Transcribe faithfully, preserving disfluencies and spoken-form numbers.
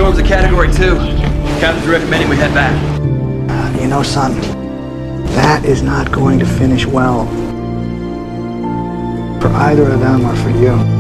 storm's a category two. Captain's recommending we head back. Uh, you know, son, that is not going to finish well. For either of them or for you.